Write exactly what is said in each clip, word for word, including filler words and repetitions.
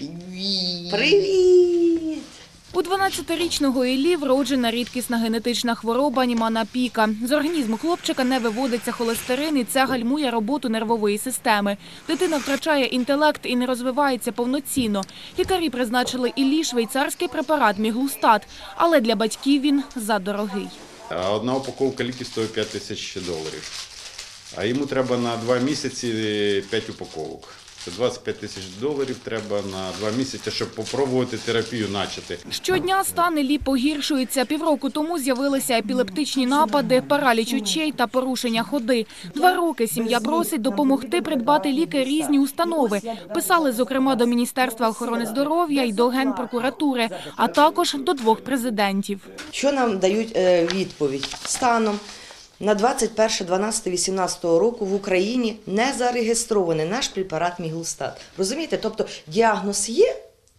Привіт! У дванадцятирічного Іллі вроджена рідкісна генетична хвороба Німана Піка. З організму хлопчика не виводиться холестерин, і це гальмує роботу нервової системи. Дитина втрачає інтелект і не розвивається повноцінно. Лікарі призначили Іллі швейцарський препарат міглустат, але для батьків він задорогий. Одна упаковка ліків стоїть п'ять тисяч доларів, а йому треба на два місяці п'ять упаковок. Це двадцять п'ять тисяч доларів треба на два місяці, щоб спробувати терапію почати. Щодня стан Іллі погіршується. Півроку тому з'явилися епілептичні напади, параліч очей та порушення ходи. Два роки сім'я просить допомогти придбати ліки різні установи. Писали, зокрема, до Міністерства охорони здоров'я і до Генпрокуратури, а також до двох президентів. Що нам дають відповідь? Станом на двадцять перше дванадцяте вісімнадцятого року в Україні не зареєстрований наш препарат міглустат. Розумієте? Тобто діагноз є,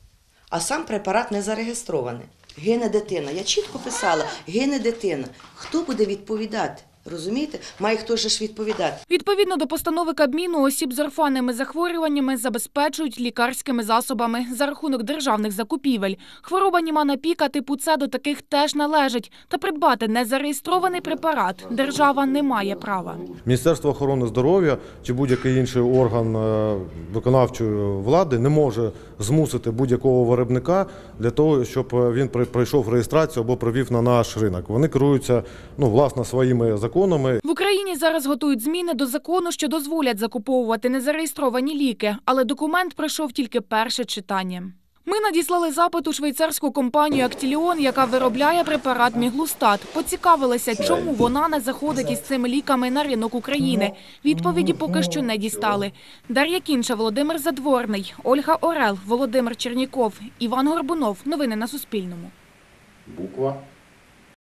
а сам препарат не зареєстрований. Гине дитина. Я чітко писала, гине дитина. Хто буде відповідати? Розумієте? Має хтось же ж відповідати. Відповідно до постанови Кабміну, осіб з орфанними захворюваннями забезпечують лікарськими засобами за рахунок державних закупівель. Хвороба Німана Піка типу С до таких теж належить. Та придбати незареєстрований препарат держава не має права. Міністерство охорони здоров'я чи будь-який інший орган виконавчої влади не може змусити будь-якого виробника для того, щоб він пройшов реєстрацію або провів на наш ринок. Вони керуються, ну, власне, своїми законами. В Україні зараз готують зміни до закону, що дозволять закуповувати незареєстровані ліки, але документ пройшов тільки перше читання. Ми надіслали запит у швейцарську компанію «Актіліон», яка виробляє препарат міглустат. Поцікавилися, чому вона не заходить із цими ліками на ринок України. Відповіді поки що не дістали. Дар'я Кінча, Володимир Задворний, Ольга Орел, Володимир Черніков, Іван Горбунов. Новини на Суспільному. Буква.